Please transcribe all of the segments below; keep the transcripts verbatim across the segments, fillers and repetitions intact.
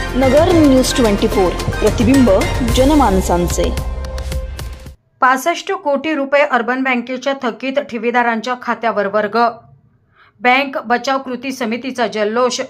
नगर news twenty four, प्रतिबिंब जनमानसांचे। पासष्ट कोटी रुपये अर्बन बँकेच्या थकीत ठेवीदारांच्या खात्यावर वर्ग। बँक बचाव कृती समितीचा जल्लोष।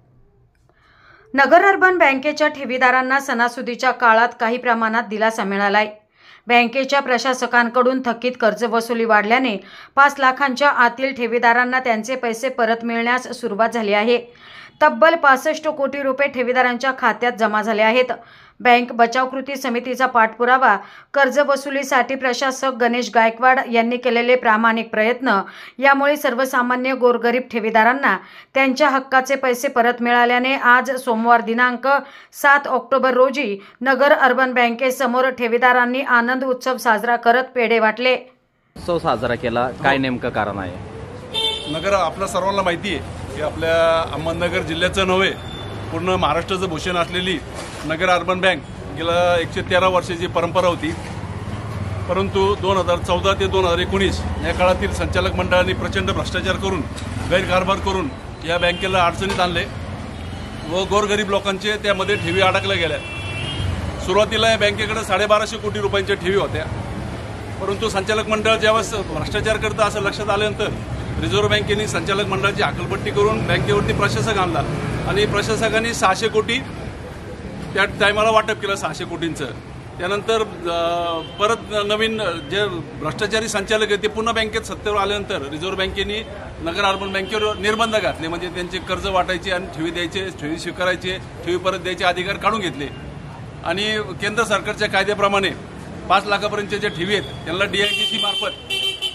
नगर अर्बन बँकेच्या ठेवीदारांना सणासुदीच्या काळात काही प्रमाणात दिलासा मिळालाय। बँकेच्या प्रशासकांकडून थकीत कर्ज वसुली वाढल्याने पाच लाखांच्या आतील ठेवीदारांना त्यांचे पैसे परत मिळण्यास सुरुवात झाली आहे। तब्बल पासष्ट कोटी रुपये ठेवीदारांच्या खात्यात जमा झाले आहेत। बँक बचाव कृती समितीचा पाठपुरावा, कर्ज वसुलीसाठी प्रशासक गणेश गायकवाड यांनी केलेले प्रामाणिक प्रयत्न यामुळे सर्वसामान्य गोरगरीब ठेवीदारांना त्यांच्या हक्काचे पैसे परत मिळाल्याने आज सोमवार दिनांक सात ऑक्टोबर रोजी नगर अर्बन बँकेसमोर ठेवीदारांनी आनंद उत्सव साजरा करत पेढे वाटले। उत्सव साजरा केला, काय नेमकं कारण आहे? नगर आपल्या सर्वांना माहिती आहे की आपल्या अहमदनगर जिल्ह्याचं नव्हे पूर्ण महाराष्ट्राचं भूषण असलेली नगर अर्बन बँक गेल्या एकशे तेरा वर्षाची परंपरा होती। परंतु दोन हजार चौदा ते दोन हजार एकोणीस या काळातील संचालक मंडळांनी प्रचंड भ्रष्टाचार करून गैरकारभार करून या बँकेला अडचणीत आणले व गोरगरीब लोकांचे त्यामध्ये ठेवी अडकल्या गेल्या। सुरुवातीला या बँकेकडे साडेबाराशे कोटी रुपयांच्या ठेवी होत्या, परंतु संचालक मंडळ ज्यावेळेस भ्रष्टाचार करतं असं लक्षात आल्यानंतर रिझर्व्ह बँकेने संचालक मंडळाची हकलपट्टी करून बँकेवरती प्रशासक आणला आणि प्रशासकांनी सहाशे कोटी त्या टायमाला वाटप केलं, सहाशे कोटींचं। त्यानंतर परत नवीन जे भ्रष्टाचारी संचालक आहेत ते पुन्हा बँकेत सत्तेवर आल्यानंतर रिझर्व्ह बँकेने नगर अर्बन बँकेवर निर्बंध घातले, म्हणजे त्यांचे कर्ज वाटायचे आणि ठेवी द्यायचे, ठेवी स्वीकारायचे, ठेवी परत द्यायचे अधिकार काढून घेतले आणि केंद्र सरकारच्या कायद्याप्रमाणे पाच लाखापर्यंतच्या ज्या ठेवी आहेत त्यांना डी आय जी सी मार्फत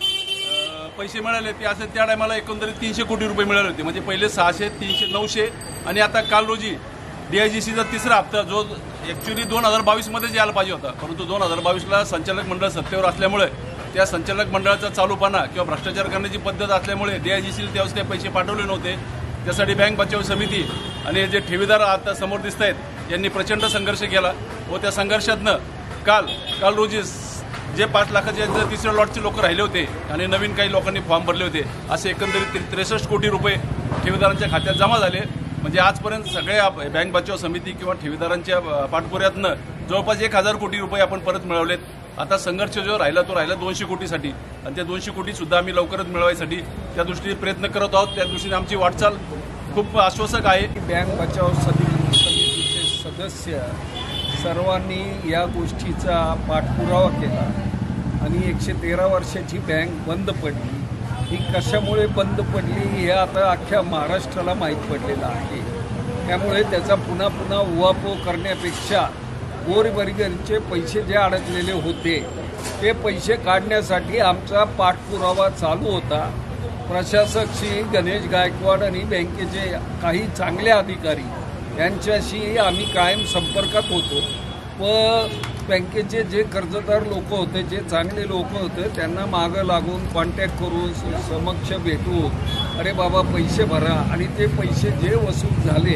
पैसे मिळाले। ते असं त्या टायमाला एकंदरीत तीनशे कोटी रुपये मिळाले होते, म्हणजे पहिले सहाशे, तीनशे, नऊशे आणि आता काल रोजी डी आय जी सीचा तिसरा हप्ता जो ॲक्च्युली दोन हजार बावीसमध्ये यायला पाहिजे होता, परंतु दोन हजार बावीसला संचालक मंडळ सत्तेवर असल्यामुळे त्या संचालक मंडळाचा चालूपणा किंवा भ्रष्टाचार करण्याची पद्धत असल्यामुळे डी आय जी सीला त्यावेळेस काही पैसे पाठवले नव्हते। त्यासाठी बँक बचाव समिती आणि जे ठेवीदार आता समोर दिसत आहेत यांनी प्रचंड संघर्ष केला व त्या संघर्षातनं काल काल रोजी जे पाच लाखाचे तिसऱ्या लॉटचे लोक राहिले होते आणि नवीन काही लोकांनी फॉर्म भरले होते असे एकंदरीत त्रेसष्ट कोटी रुपये ठेवीदारांच्या खात्यात जमा झाले। म्हणजे आजपर्यंत सगळ्या बँक बचाव समिती किंवा ठेवीदारांच्या पाठपुराव्यातनं जवळपास एक हजार कोटी रुपये आपण परत मिळवलेत। आता संघर्ष जो राहिला तो राहिला दोनशे कोटीसाठी आणि त्या दोनशे कोटी सुद्धा आम्ही लवकरच मिळवायसाठी त्या दृष्टीने प्रयत्न करत आहोत। त्या दृष्टीने आमची वाटचाल खूप आश्वासक आहे। बँक बचाव समितीचे सदस्य सर्वांनी या गोष्टीचा पाठपुरावा केला आणि एकशे तेरा वर्षाची बँक बंद पडली। ही कशामुळे बंद पडली हे आता अख्ख्या महाराष्ट्राला माहीत पडलेलं आहे। त्यामुळे त्याचा पुन्हा पुन्हा उहापोह करण्यापेक्षा गोरगरिबांचे पैसे जे अडकलेले होते ते पैसे काढण्यासाठी आमचा पाठपुरावा चालू होता। प्रशासक श्री गणेश गायकवाड आणि बँकेचे काही चांगले अधिकारी यांच्याशी आम्ही कायम संपर्कात होतो व बँकेचे जे कर्जदार लोक होते, जे चांगले लोक होते त्यांना मागं लागून कॉन्टॅक्ट करून समक्ष भेटून अरे बाबा पैसे भरा आणि ते पैसे जे वसूल झाले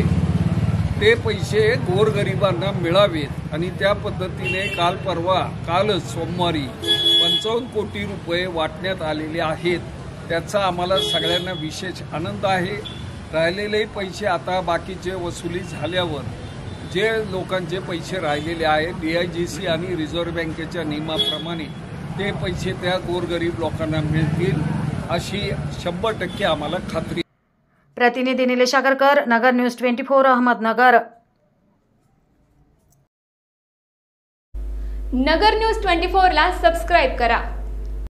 ते पैसे गोरगरिबांना मिळावेत आणि त्या पद्धतीने काल परवा कालच सोमवारी पंचावन्न कोटी रुपये वाटण्यात आलेले आहेत। त्याचा आम्हाला सगळ्यांना विशेष आनंद आहे। राहिलेले पैसे आता बाकीचे वसुली झाल्यावर जे लोकांचे पैसे राहिलेले आहेत डी आय जी सी आणि रिझर्व्ह बँकेच्या नियमाप्रमाणे ते पैसे त्या गोरगरीब लोकांना मिळतील अशी शंभर टक्के आम्हाला खात्री। प्रतिनिधी Nilesh Agarkar, Nagar news twenty four, Ahmednagar. Nagar news twenty four ला सबस्क्राइब करा।